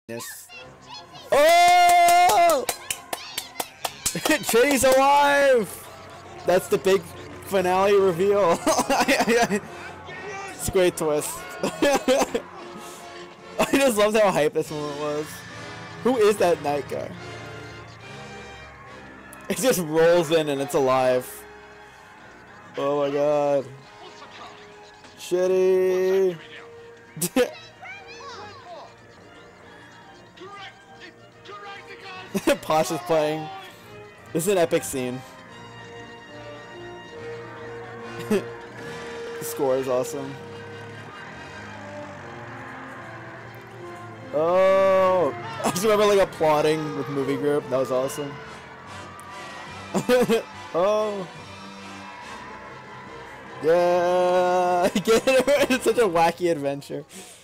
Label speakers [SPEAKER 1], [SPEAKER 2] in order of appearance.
[SPEAKER 1] Yes. Oh! Chitty's alive! That's the big finale reveal. It's a great twist. I just loved how hype this moment was. Who is that night guy? It just rolls in and it's alive. Oh my god. Chitty! Posh is playing. This is an epic scene. The score is awesome. Oh, I just remember like applauding with movie group. That was awesome. Oh, yeah, get it. It's such a wacky adventure.